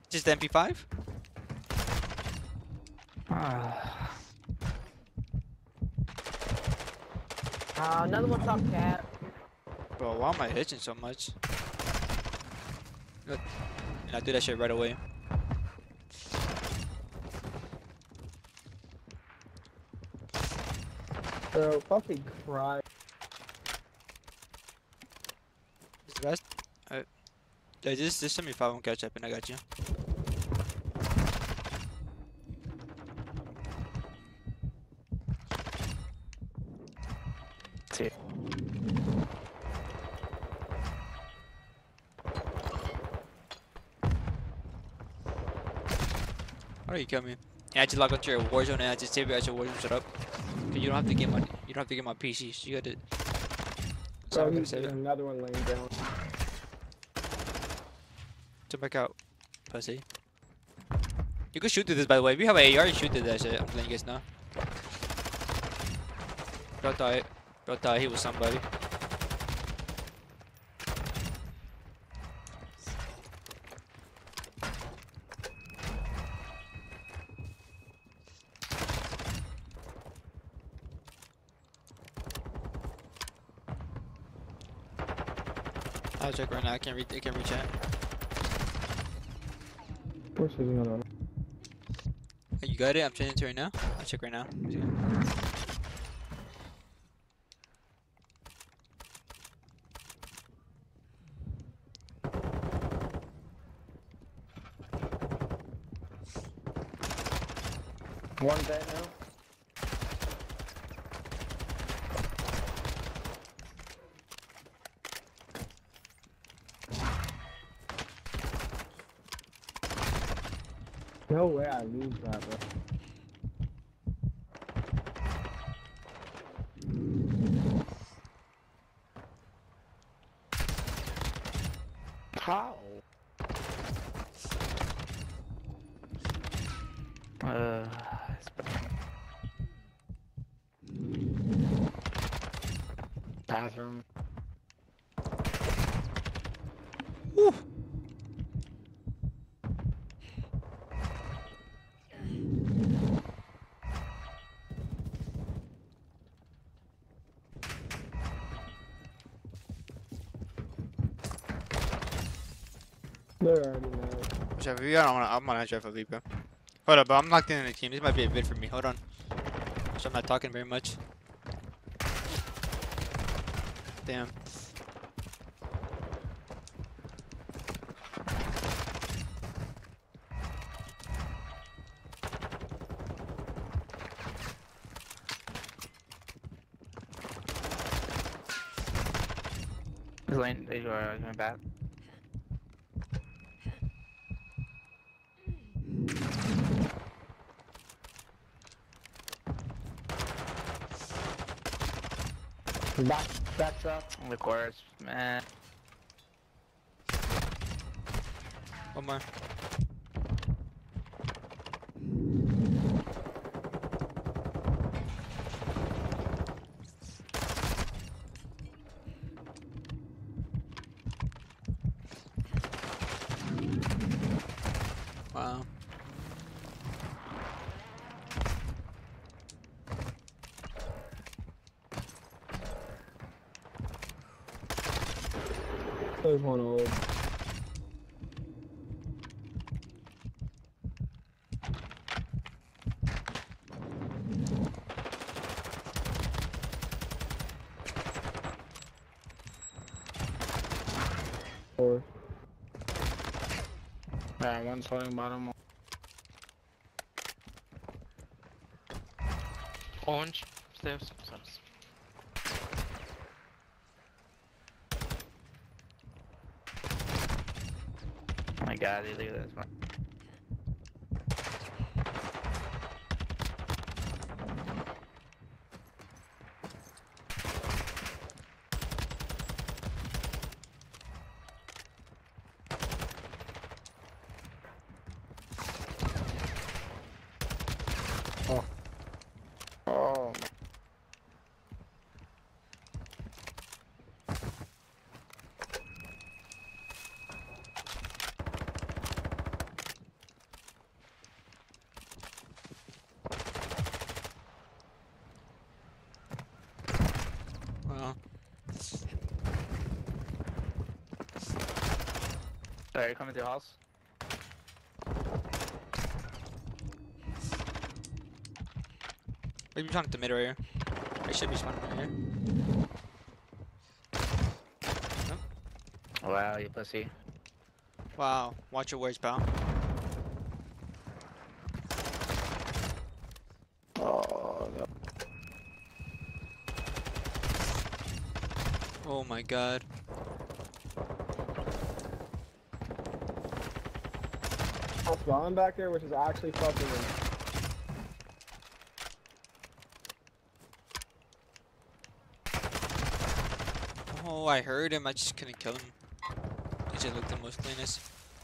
Just the MP5? Another one top cat. Bro, why am I hitching so much? Good. And I do that shit right away. Bro, fucking cry. Is the best? Alright. Yeah, just send me 5 on catch up and I got you. See. How do you kill me? And I just log onto your Warzone and I just save it as your Warzone setup. Cause you don't have to get my PC. So you got to. So I'm gonna save it. Another one laying down. Jump back out, pussy. You can shoot through this, by the way. If you have an AR, you shoot through that shit. I'm letting you guys know. Bro thought he was somebody. I'll check right now. I can't read chat. Where's his on? You got it? I'm changing to right now. I'll check right now. One bet now. No way I lose that, bro. How? Bathroom. Woo. They're already mad. Whichever you got, I'm on Jeff Alipa. Hold up, but I'm locked in the team. This might be a bid for me. Hold on. So I'm not talking very much. Damn. Lane, they are going back. Back drop. The chorus, man. One more. Wow. There's one old. Four. Yeah, one's holding bottom. Orange, stairs. Oh my god, look at this one. Oh. Oh. Sorry, coming to your house. Maybe spawn at the mid right here. I should be spawning right here. Wow, you pussy. Wow, watch your words, pal. Oh, no. Oh my god. I'm spawning back there, which is actually fucking me. Oh, I heard him. I just couldn't kill him. He just looked the most cleanest.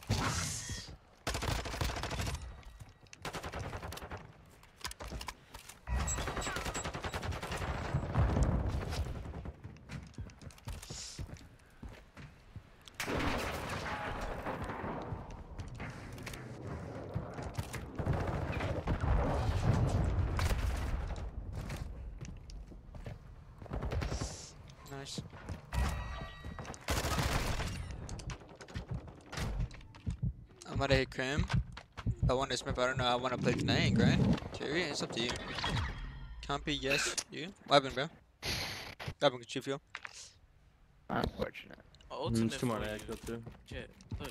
Nice. I'm gonna hit Crim. I want to Smith. I don't know. I want to play tonight and grind. Jerry, it's up to you. Compy, yes. You? What happened, bro? What happened with you feel? Unfortunate. Ultimate Just come on, for I you. kill too. Jet, look.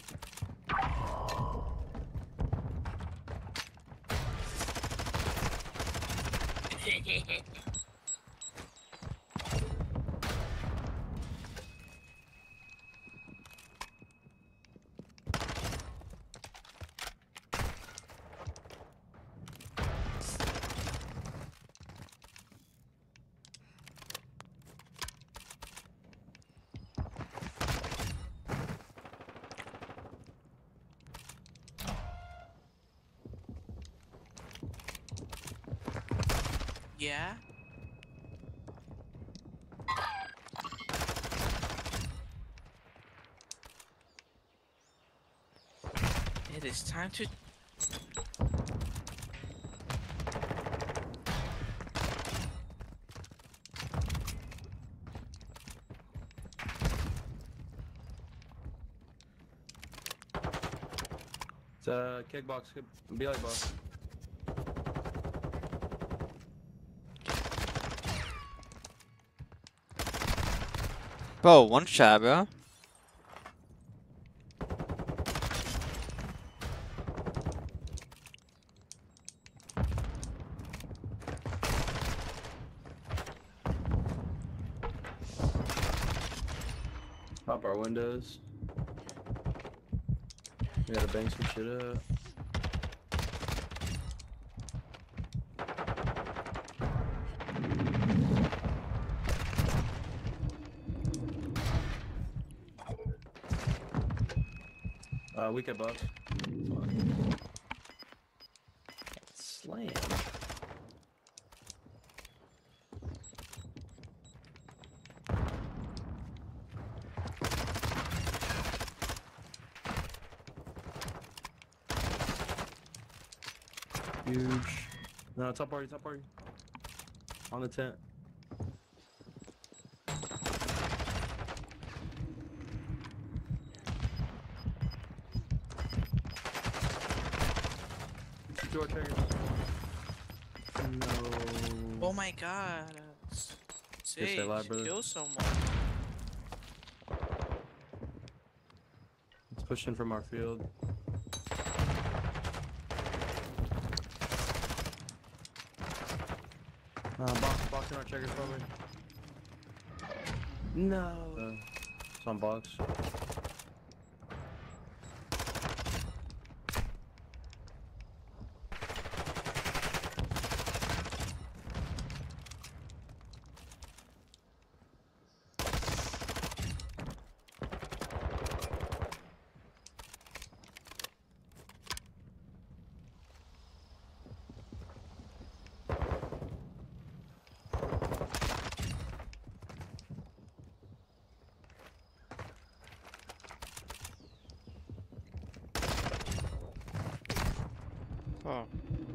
Yeah? It is time to... It's a kickbox, be like box. Bro, one shot, bro. Pop our windows. We gotta bang some shit up. Weak at box. Slam. Huge. No, top party, top party. On the tent. Door triggers. No. Oh my god. Sage, alive, brother. kill someone. It's pushing from our field. Box in our checkers probably. No. It's on box. Oh.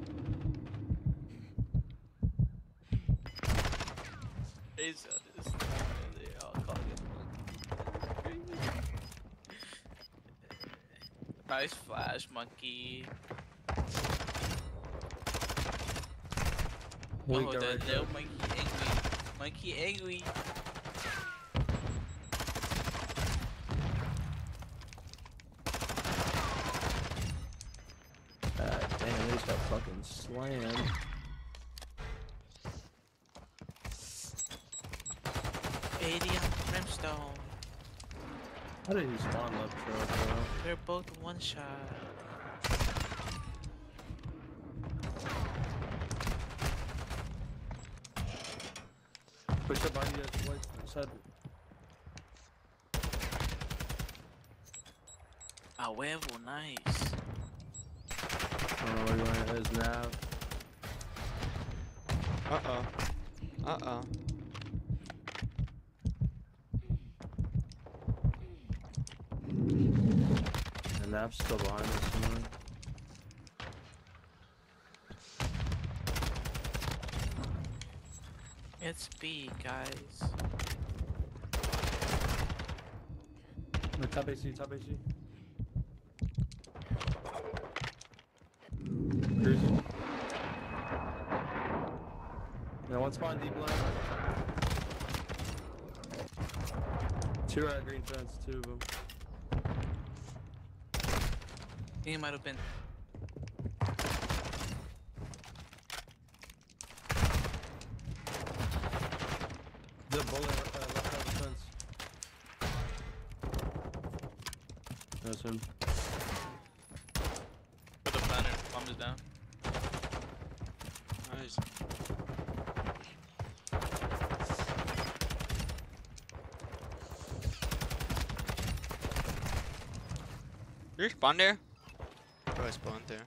It's they all call it. Nice flash, monkey. Weak Oh, that that right little there. monkey angry. Monkey angry. God damn, they just got fucking slammed. Radiant Brimstone. How did he spawn left trail, bro? They're both one shot. Push up behind you guys, like, side. A huevo, nice. I don't know where you want it is, nav. Uh-oh. Uh-oh. And nav's still behind us somewhere. It's B, guys. The top AC, top AC. Cruising. Now one spawn deep left. Two at green fence, two of them. I think it might have been. The bullet left side of the fence. That's him. Put the planner. Bomb is down. Nice. You spawn there? Oh, I spawned there.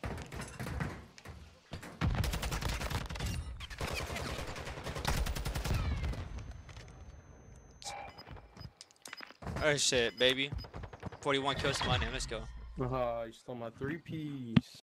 Oh shit, baby. 41 kills to my name, let's go. You stole my 3 piece.